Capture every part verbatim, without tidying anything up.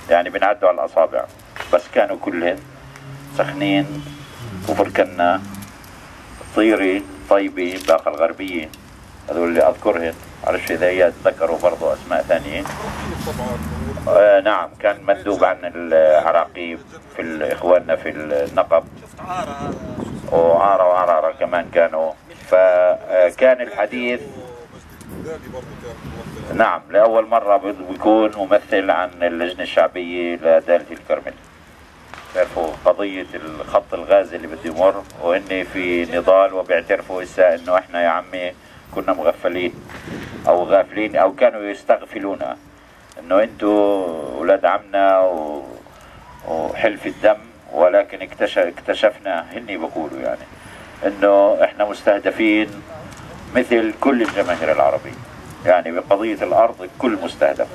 يعني بنعدوا على الأصابع، بس كانوا كلهن سخنين، كفر كنا، طيري، طيبي، باقة الغربية، هذول اللي أذكرهن. معرفش إذا هي تذكروا برضو أسماء ثانية. آه نعم، كان مندوب عن العراقي في إخواننا في النقب، وعارة وعرارة كمان كانوا. فكان الحديث نعم لأول مرة بيكون ممثل عن اللجنة الشعبية لدالة الكرمل. بيعرفوا قضية الخط الغازي اللي بده يمر، وإني في نضال، وبيعترفوا إسا إنه إحنا يا عمي كنا مغفلين أو غافلين أو كانوا يستغفلونا، إنه أنتوا أولاد عمنا و... وحلف الدم، ولكن اكتشف اكتشفنا هني بقولوا يعني إنه إحنا مستهدفين مثل كل الجماهير العربية، يعني بقضية الأرض الكل مستهدف.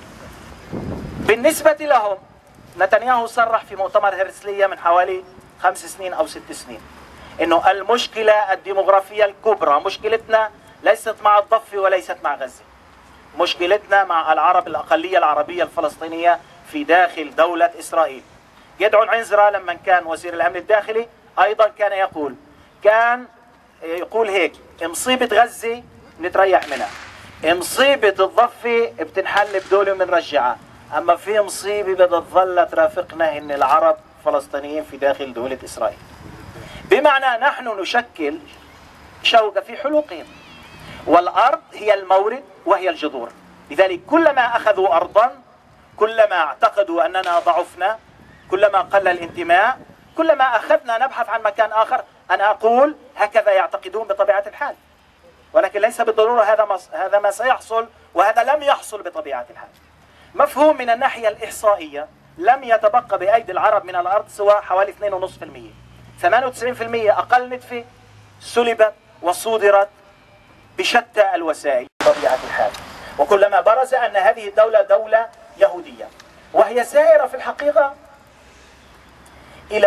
بالنسبة لهم نتنياهو صرح في مؤتمر هرسلية من حوالي خمس سنين أو ست سنين إنه المشكلة الديموغرافية الكبرى، مشكلتنا ليست مع الضفة وليست مع غزة، مشكلتنا مع العرب، الأقلية العربية الفلسطينية في داخل دولة إسرائيل. جدعون عنزرة لما كان وزير الأمن الداخلي أيضا كان يقول كان يقول هيك: مصيبة غزة نتريح منها، مصيبة الضفة بتنحل بدولة ومنرجعها، أما في مصيبة بدها تظل ترافقنا هن العرب الفلسطينيين في داخل دولة إسرائيل. بمعنى نحن نشكل شوكة في حلوقهم، والأرض هي المورد وهي الجذور. لذلك كلما أخذوا أرضا، كلما اعتقدوا أننا ضعفنا، كلما قل الانتماء، كلما أخذنا نبحث عن مكان آخر. أنا أقول هكذا يعتقدون بطبيعة الحال، ولكن ليس بالضرورة هذا ما هذا ما سيحصل، وهذا لم يحصل بطبيعة الحال. مفهوم من الناحية الإحصائية لم يتبقى بأيدي العرب من الأرض سوى حوالي اثنين فاصلة خمسة بالمئة، ثمانية وتسعين بالمئة أقل نتفة سلبت وصودرت بشتى الوسائل بطبيعة الحال. وكلما برز أن هذه الدولة دولة يهودية، وهي سائرة في الحقيقة إلى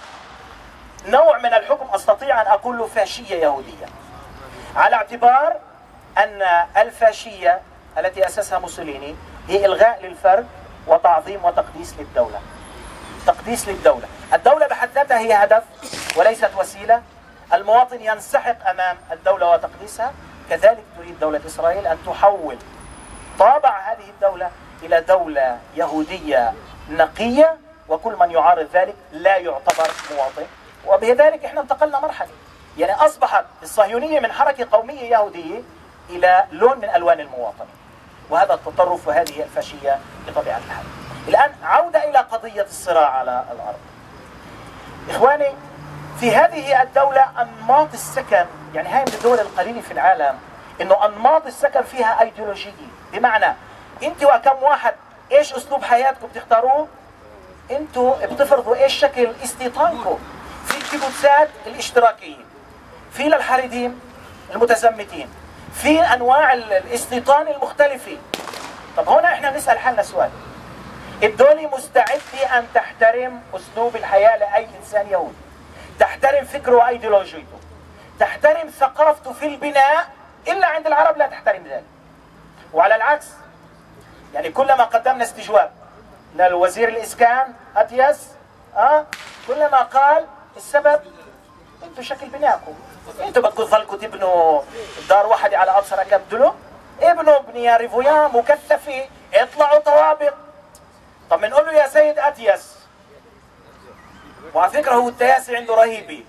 نوع من الحكم أستطيع أن أقول له فاشية يهودية، على اعتبار أن الفاشية التي أسسها موسوليني هي إلغاء للفرد وتعظيم وتقديس للدولة. تقديس للدولة، الدولة بحد ذاتها هي هدف وليست وسيلة، المواطن ينسحق أمام الدولة وتقديسها. كذلك تريد دولة إسرائيل أن تحول طابع هذه الدولة إلى دولة يهودية نقية، وكل من يعارض ذلك لا يعتبر مواطن. وبذلك احنا انتقلنا مرحلة، يعني أصبحت الصهيونية من حركة قومية يهودية إلى لون من ألوان المواطنة، وهذا التطرف وهذه الفاشية بطبيعة الحال. الآن عودة إلى قضية الصراع على الأرض. إخواني، في هذه الدولة أنماط السكن، يعني هاي من الدول القليلة في العالم إنه أنماط السكن فيها أيديولوجية، بمعنى أنت وكم واحد إيش أسلوب حياتكم بتختاروه، أنتوا بتفرضوا إيش شكل استيطانكم. في الكيبوتسات الاشتراكيين، في للحريديم المتزمتين، في أنواع الاستيطان المختلفة. طب هنا إحنا بنسأل حالنا سؤال: الدولة مستعدة أن تحترم أسلوب الحياة لأي إنسان يهودي، تحترم فكره وأيديولوجيته، تحترم ثقافته في البناء، إلا عند العرب لا تحترم ذلك. وعلى العكس، يعني كلما قدمنا استجواب للوزير الإسكان أتياس أه كلما قال السبب انتوا شكل بناءكم، انتوا بدكم تظلكم تبنوا دار واحدة على أبصر كم دلو، ابنوا بنية ريفويان مكثفة، اطلعوا طوابق. طب بنقول له يا سيد أتياس، وعلى فكرة هو التياسي عنده رهيبة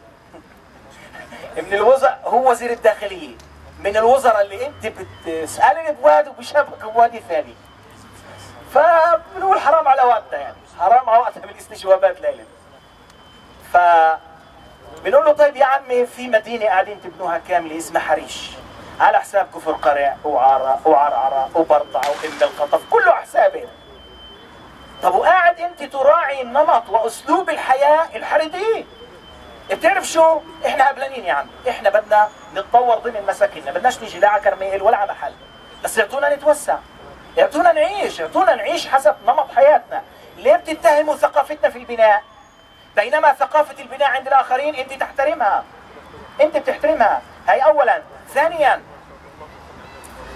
من الوزراء، هو وزير الداخلية، من الوزراء اللي انت بتسألني بواد وبشبك بوادي ثاني. فبنقول حرام على وقتنا، يعني حرام على وقتنا بالاستجوابات ليلة. ف بنقول له طيب يا عمي في مدينة قاعدين تبنوها كاملة اسمها حريش، على حساب كفر قرع وعارة وعرعرة وبرطعة وإم القطف، كله حسابه. طب وقاعد انت تراعي النمط واسلوب الحياة الحريدية. بتعرف شو؟ احنا هبلانين يا عم، احنا بدنا نتطور ضمن مساكننا، بدناش نيجي لا على كرميل ولا على محل، بس يعطونا نتوسع، يعطونا نعيش، يعطونا نعيش حسب نمط حياتنا. ليه بتتهموا ثقافتنا في البناء؟ بينما ثقافة البناء عند الآخرين أنت تحترمها، أنت بتحترمها. هي أولا. ثانيا،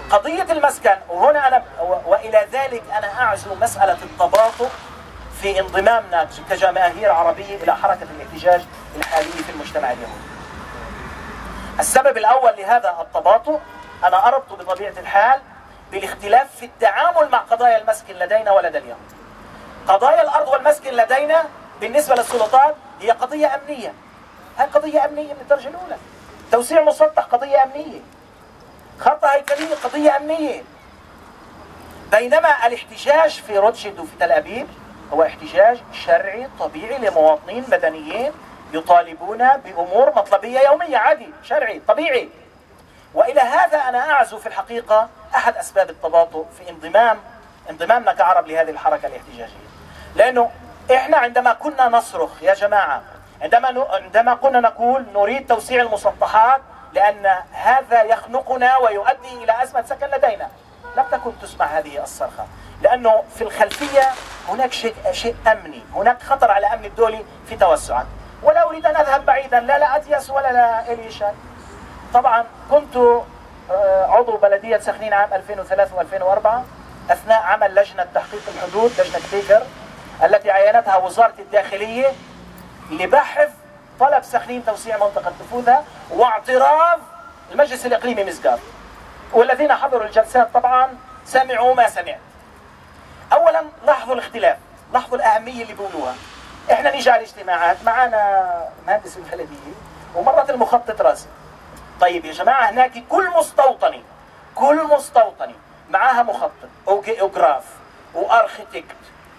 قضية المسكن، وهنا أنا وإلى ذلك أنا أعزو مسألة التباطؤ في انضمامنا كجماهير عربية إلى حركة الاحتجاج الحالية في المجتمع اليهودي. السبب الأول لهذا التباطؤ أنا أربط بطبيعة الحال بالاختلاف في التعامل مع قضايا المسكن لدينا ولدى اليهود. قضايا الأرض والمسكن لدينا بالنسبة للسلطات هي قضية أمنية. هذه قضية أمنية من الدرجة الأولى. توسيع مسطح قضية أمنية. خطة هيكلية قضية أمنية. بينما الاحتجاج في روتشيلد وفي تل أبيب هو احتجاج شرعي طبيعي لمواطنين مدنيين يطالبون بأمور مطلبية يومية، عادي شرعي طبيعي. وإلى هذا أنا أعزو في الحقيقة أحد أسباب التباطؤ في انضمام انضمامنا كعرب لهذه الحركة الاحتجاجية. لأنه إحنا عندما كنا نصرخ يا جماعة، عندما عندما كنا نقول نريد توسيع المسطحات لأن هذا يخنقنا ويؤدي إلى أزمة سكن لدينا، لم تكن تسمع هذه الصرخة، لأنه في الخلفية هناك شيء شيء أمني، هناك خطر على الأمن الدولي في توسعات. ولا أريد أن أذهب بعيدا، لا لا أتياس ولا لا إلي شان. طبعا كنت عضو بلدية سخنين عام ألفين وثلاثة وألفين وأربعة أثناء عمل لجنة تحقيق الحدود، لجنة بيكر التي عينتها وزارة الداخلية لبحث طلب سخنين توسيع منطقة نفوذها واعتراض المجلس الإقليمي مسقط. والذين حضروا الجلسات طبعا سمعوا ما سمعت. أولا لاحظوا الاختلاف، لاحظوا الأهمية اللي بيقولوها. احنا نيجي على الاجتماعات معنا مهندس البلدية ومرة المخطط راسي. طيب يا جماعة هناك كل مستوطنة كل مستوطنة معاها مخطط وجيوغراف واركتكت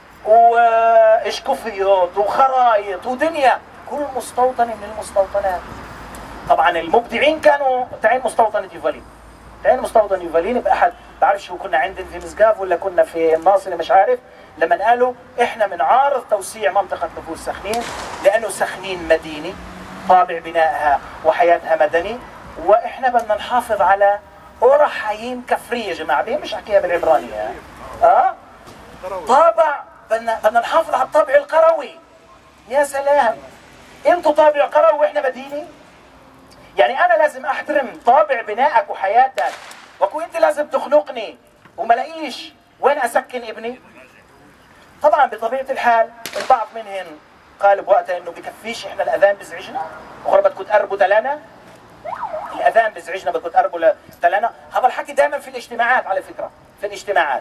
واشكوفيات وخرايط ودنيا، كل مستوطنة من المستوطنات. طبعا المبدعين كانوا تعين مستوطنة يوفالين، تعين مستوطنة يوفالين بأحد، بعرف شو كنا عندنا في مسقاف ولا كنا في الناصرة مش عارف، لما قالوا احنا بنعارض توسيع منطقة نفوذ سخنين لأنه سخنين مديني طابع بنائها وحياتها مدني، واحنا بدنا نحافظ على أورا حيين كفرية يا جماعة، بيه مش احكيها بالعبرانية اه طابع، بدنا بدنا نحافظ على الطابع القروي. يا سلام، انتوا طابع قروي واحنا مديني؟ يعني انا لازم احترم طابع بنائك وحياتك وكو انت لازم تخنقني وما لاقيش وين اسكن ابني؟ طبعا بطبيعة الحال البعض منهم قال بوقتها انه بكفيش احنا الاذان بزعجنا، اخرى بدكم تقربوا تلانا، الاذان بزعجنا بدكم تقربوا تلانا. هذا الحكي دائما في الاجتماعات على فكرة، في الاجتماعات.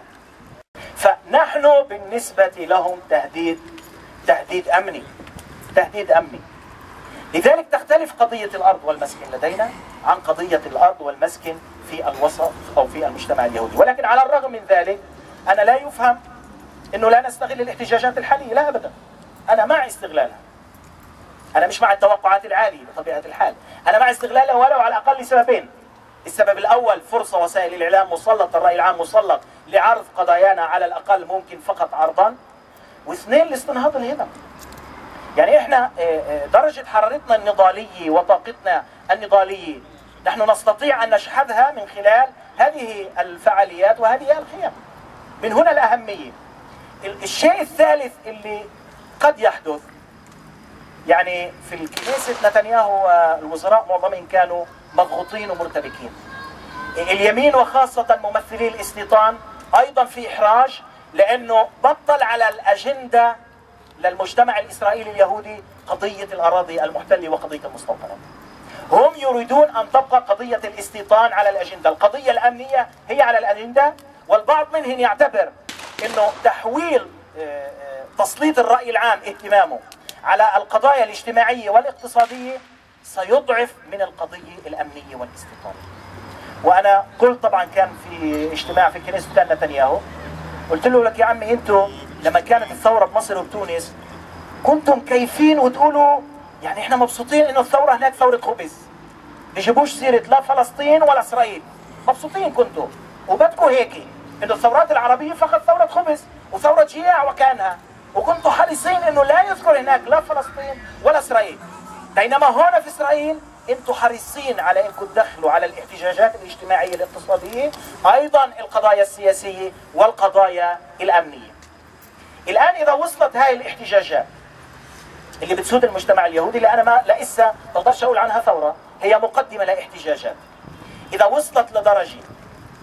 فنحن بالنسبة لهم تهديد تهديد امني، تهديد امني. لذلك تختلف قضية الارض والمسكن لدينا عن قضية الارض والمسكن في الوسط او في المجتمع اليهودي. ولكن على الرغم من ذلك انا لا يفهم انه لا نستغل الاحتجاجات الحالية، لا ابدا. انا مع استغلالها. انا مش مع التوقعات العالية بطبيعة الحال، انا مع استغلالها ولو على الاقل لسببين. السبب الاول فرصة وسائل الاعلام مسلط، الرأي العام مسلط لعرض قضايانا على الاقل ممكن فقط عرضا. واثنين لاستنهاض الهمم. يعني احنا درجة حرارتنا النضالية وطاقتنا النضالية نحن نستطيع ان نشحذها من خلال هذه الفعاليات وهذه الخيام. من هنا الأهمية. الشيء الثالث اللي قد يحدث، يعني في الكنيسة نتنياهو والوزراء معظمهم كانوا مضغوطين ومرتبكين. اليمين وخاصة ممثلي الاستيطان أيضا في إحراج، لأنه بطل على الأجندة للمجتمع الإسرائيلي اليهودي قضية الأراضي المحتلة وقضية المستوطنات. هم يريدون أن تبقى قضية الاستيطان على الأجندة، القضية الأمنية هي على الأجندة. والبعض منهم يعتبر أنه تحويل تسليط الرأي العام اهتمامه على القضايا الاجتماعية والاقتصادية سيضعف من القضية الأمنية والاستيطانية. وأنا قلت طبعا كان في اجتماع في الكنيسة بتاع نتنياهو، قلت له لك يا عمي أنتم لما كانت الثورة بمصر وبتونس كنتم كيفين وتقولوا يعني احنا مبسوطين انه الثورة هناك ثورة خبز، بيجيبوش سيرة لا فلسطين ولا اسرائيل، مبسوطين كنتم وبدكم هيك انه الثورات العربية فقط ثورة خبز وثورة جياع وكانها، وكنتم حريصين انه لا يذكر هناك لا فلسطين ولا اسرائيل. بينما هون في اسرائيل انتم حريصين على انكم تدخلوا على الاحتجاجات الاجتماعية الاقتصادية ايضا القضايا السياسية والقضايا الامنية. الان اذا وصلت هاي الاحتجاجات اللي بتسود المجتمع اليهودي، اللي انا ما لسه ما بقدرش اقول عنها ثورة، هي مقدمة لاحتجاجات، اذا وصلت لدرجة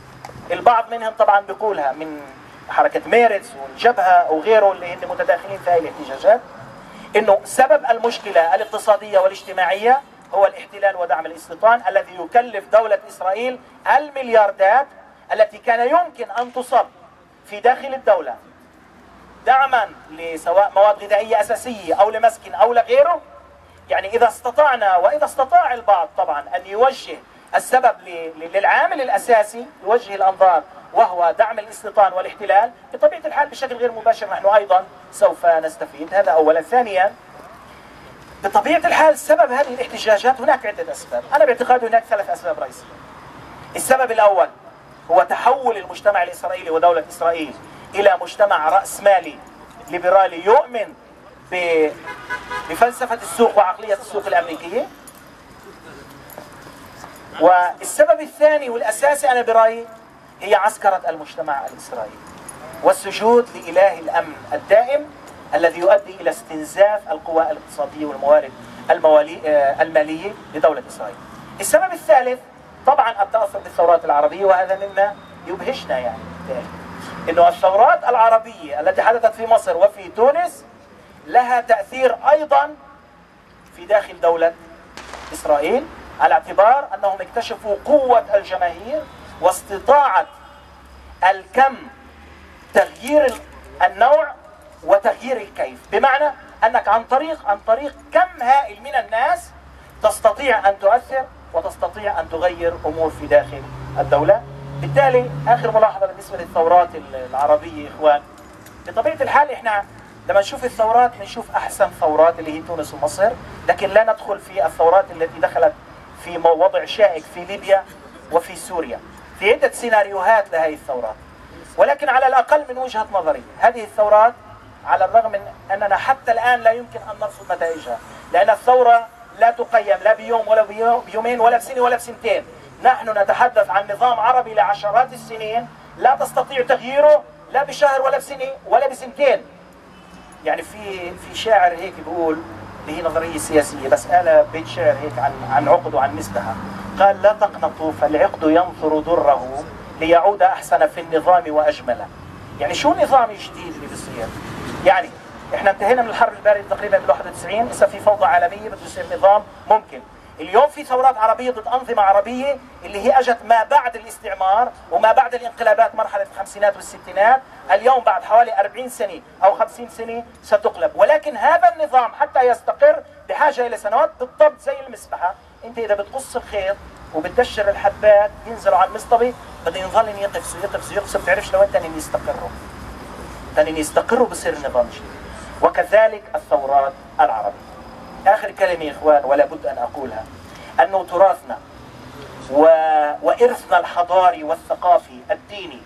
البعض منهم طبعا بيقولها من حركة ميرتس والجبهة وغيره اللي هم متداخلين في هذه الاحتجاجات، انه سبب المشكلة الاقتصادية والاجتماعية هو الاحتلال ودعم الاستيطان الذي يكلف دولة إسرائيل الملياردات التي كان يمكن أن تصب في داخل الدولة دعما لسواء مواد غذائية أساسية أو لمسكن أو لغيره. يعني إذا استطعنا وإذا استطاع البعض طبعا أن يوجه السبب للعامل الأساسي، يوجه الأنظار وهو دعم الاستيطان والاحتلال، بطبيعة الحال بشكل غير مباشر نحن أيضا سوف نستفيد. هذا أولا. ثانيا، بطبيعة الحال سبب هذه الاحتجاجات هناك عدة أسباب. أنا باعتقادي هناك ثلاث أسباب رئيسية. السبب الأول هو تحول المجتمع الإسرائيلي ودولة إسرائيل إلى مجتمع رأسمالي ليبرالي يؤمن بفلسفة السوق وعقلية السوق الأمريكية. والسبب الثاني والأساسي أنا برأيي هي عسكرة المجتمع الإسرائيلي والسجود لإله الأمن الدائم الذي يؤدي إلى استنزاف القوى الاقتصادية والموارد المالية لدولة إسرائيل. السبب الثالث طبعا التأثر بالثورات العربية، وهذا مما يبهجنا يعني إنه الثورات العربية التي حدثت في مصر وفي تونس لها تأثير أيضا في داخل دولة إسرائيل، على اعتبار أنهم اكتشفوا قوة الجماهير واستطاعة الكم تغيير النوع وتغيير الكيف، بمعنى أنك عن طريق عن طريق كم هائل من الناس تستطيع أن تؤثر وتستطيع أن تغير أمور في داخل الدولة. بالتالي آخر ملاحظة بالنسبة للثورات العربية إخوان، بطبيعة الحال إحنا لما نشوف الثورات بنشوف أحسن ثورات اللي هي تونس ومصر، لكن لا ندخل في الثورات التي دخلت في وضع شائك في ليبيا وفي سوريا. في عدة سيناريوهات لهذه الثورات، ولكن على الأقل من وجهة نظري هذه الثورات على الرغم من أننا حتى الآن لا يمكن أن نرصد نتائجها، لأن الثورة لا تقيم لا بيوم ولا بيومين ولا بسنة ولا بسنتين. نحن نتحدث عن نظام عربي لعشرات السنين لا تستطيع تغييره لا بشهر ولا بسنة ولا بسنتين. يعني في في شاعر هيك بيقول، اللي هي نظرية سياسية بس قال بيت شعر هيك عن عن عقد وعن مسبحة، قال: لا تقنطوا فالعقد ينثر ضره ليعود أحسن في النظام وأجمله. يعني شو النظام الجديد اللي بيصير؟ يعني احنا انتهينا من الحرب الباردة تقريبا بال واحد وتسعين، هسه في فوضى عالمية بده يصير نظام ممكن. اليوم في ثورات عربية ضد أنظمة عربية اللي هي أجت ما بعد الاستعمار وما بعد الانقلابات مرحلة الخمسينات والستينات، اليوم بعد حوالي أربعين سنة أو خمسين سنة ستقلب. ولكن هذا النظام حتى يستقر بحاجة إلى سنوات، بالضبط زي المسبحة. أنت إذا بتقص الخيط وبتدشر الحبات ينزلوا على المصطبة، بدهم يظلوا يقفزوا يقفزوا يقفزوا، بتعرفش لوين تاني يستقروا. تاني يستقروا بصير النظام جديد. وكذلك الثورات العربية. آخر كلمة يا إخوان ولا بد أن أقولها، أنه تراثنا و... وإرثنا الحضاري والثقافي الديني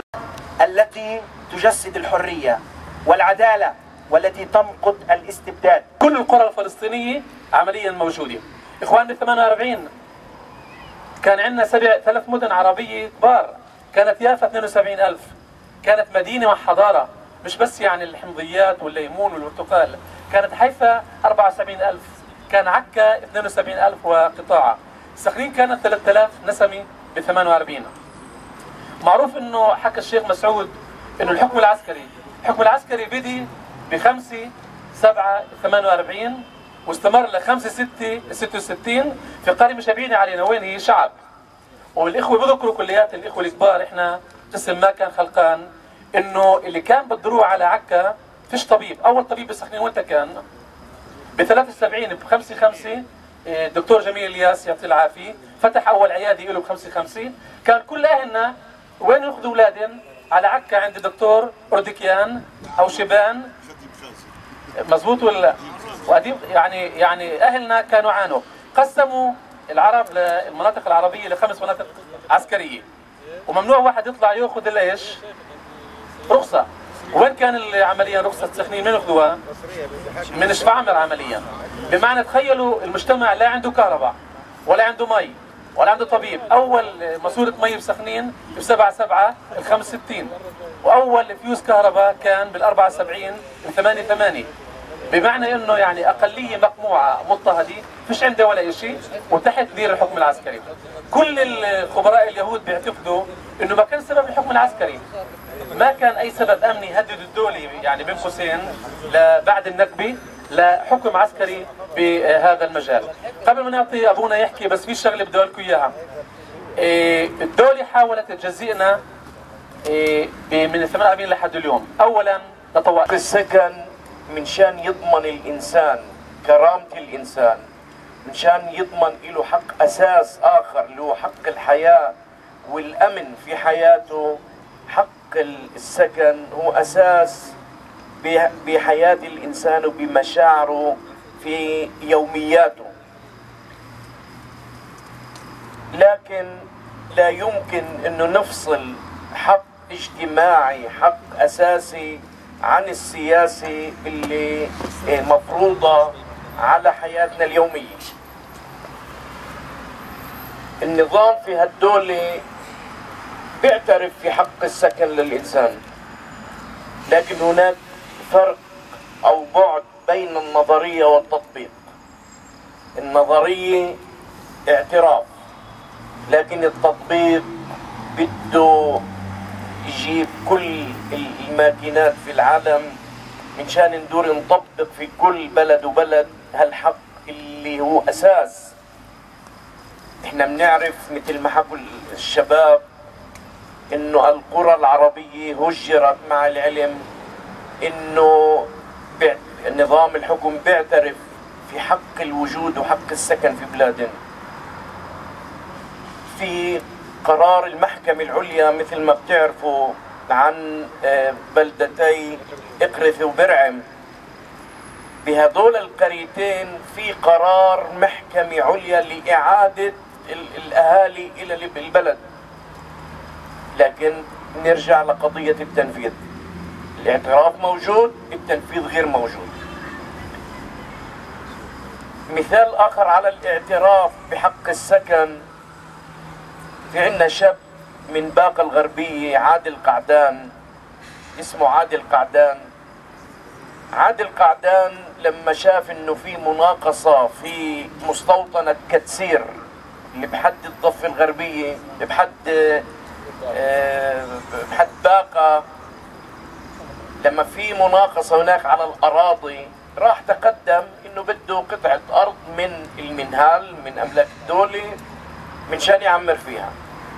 التي تجسد الحرية والعدالة والتي تنقض الاستبداد. كل القرى الفلسطينية عمليا موجودة. إخوان بال ثمانية وأربعين كان عندنا سبع ثلاث مدن عربية كبار، كانت يافا اثنين وسبعين ألف، كانت مدينة مع حضارة، مش بس يعني الحمضيات والليمون والبرتقال. كانت حيفا أربعة وسبعين ألف، كان عكا اثنين وسبعين ألف وقطاعة، سخنين كانت ثلاثة آلاف نسمة ب ثمانية وأربعين. معروف انه حكى الشيخ مسعود انه الحكم العسكري، الحكم العسكري بدي بخمسة سبعة ثمانية وأربعين واستمر لخمسة ستة ستة وستين في قرية مش بعيدة علينا وين هي شعب. والاخوة بذكروا كليات الاخوة الكبار، احنا قسم ما كان خلقان انه اللي كان بالدروع على عكا فيش طبيب. اول طبيب بسخنين وانت كان ب ثلاثة وسبعين ب خمسة خمسة الدكتور جميل الياس يعطيه العافيه فتح اول عياده له ب خمسة خمسة. كان كل اهلنا وين ياخذوا اولادهم؟ على عكا عند الدكتور اردكيان او شبان. مزبوط ولا وقديم؟ يعني يعني اهلنا كانوا عانوا. قسموا العرب للمناطق العربيه لخمس مناطق عسكريه، وممنوع واحد يطلع ياخذ الا ايش؟ رخصه. وين كان عمليا رخصة سخنين؟ من ياخذوها؟ من شفعمر عمليا. بمعنى تخيلوا المجتمع لا عنده كهرباء ولا عنده مي ولا عنده طبيب. أول ماسورة مي بسخنين ب سبعة سبعة ال خمسة وستين، وأول فيوز كهرباء كان بال أربعة وسبعين ال ثمانية ثمانية. بمعنى انه يعني اقليه مقموعه مضطهده فيش عنده ولا شيء وتحت دير الحكم العسكري. كل الخبراء اليهود بيعتقدوا انه ما كان سبب الحكم العسكري، ما كان اي سبب امني يهدد الدوله يعني بين قوسين بعد النكبه لحكم عسكري بهذا المجال. قبل ما نعطي ابونا يحكي بس في شغله بدي اقول لكم اياها. الدوله حاولت تجزئنا من الثمانية وأربعين لحد اليوم. اولا تطوع السكن من شان يضمن الانسان كرامه الانسان، من شان يضمن له حق اساس اخر اللي هو حق الحياه والامن في حياته. حق السكن هو اساس بحياه الانسان وبمشاعره في يومياته، لكن لا يمكن انه نفصل حق اجتماعي حق اساسي عن السياسي اللي مفروضه على حياتنا اليوميه. النظام في هالدولة بيعترف في حق السكن للإنسان، لكن هناك فرق أو بعد بين النظرية والتطبيق. النظرية اعتراف، لكن التطبيق بده يجيب كل الماكينات في العالم من شان ندور نطبق في كل بلد وبلد هالحق اللي هو أساس. احنا بنعرف مثل ما حكوا الشباب انه القرى العربية هجرت مع العلم انه نظام الحكم بيعترف في حق الوجود وحق السكن في بلادنا. في قرار المحكمة العليا مثل ما بتعرفوا عن بلدتي إقرث وبرعم، بهذول القريتين في قرار محكمة عليا لإعادة الأهالي إلى البلد، لكن نرجع لقضية التنفيذ. الاعتراف موجود، التنفيذ غير موجود. مثال آخر على الاعتراف بحق السكن، في عندنا شاب من باقة الغربية عادل قعدان، اسمه عادل قعدان. عادل قعدان لما شاف انه في مناقصة في مستوطنة كتسير اللي بحد الضفة الغربية بحد بحد باقة، لما في مناقصة هناك على الأراضي راح تقدم انه بده قطعة أرض من المنهال من أملاك الدولة من شان يعمر فيها.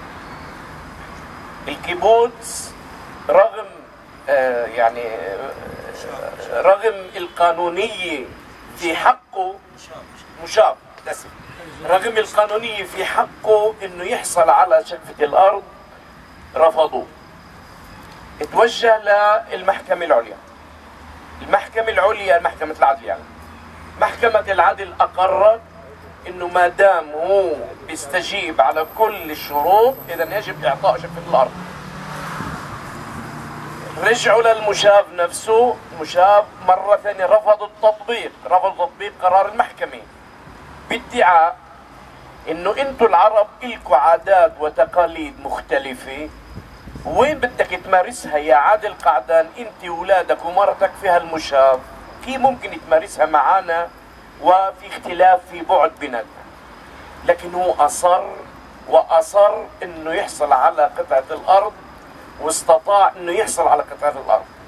الكيبوتس رغم آه يعني آه رغم القانونية في حقه مشاب رغم القانونية في حقه انه يحصل على شقفة الارض رفضوه. اتوجه للمحكمة العليا. المحكمة العليا محكمة العدل يعني محكمة العدل اقرت انه ما دام هو بيستجيب على كل الشروط اذا يجب اعطاء شقفة الارض. رجعوا للمشاب نفسه، المشاب مرة ثانية رفض التطبيق، رفض تطبيق قرار المحكمة بادعاء انه انتوا العرب الكوا عادات وتقاليد مختلفة، وين بدك تمارسها يا عادل قعدان انت وولادك ومرتك في هالمشاب، في ممكن تمارسها معانا وفي اختلاف في بعد بيناتنا. لكن هو اصر واصر انه يحصل على قطعة الارض، واستطاع انه يحصل على قطعة الارض.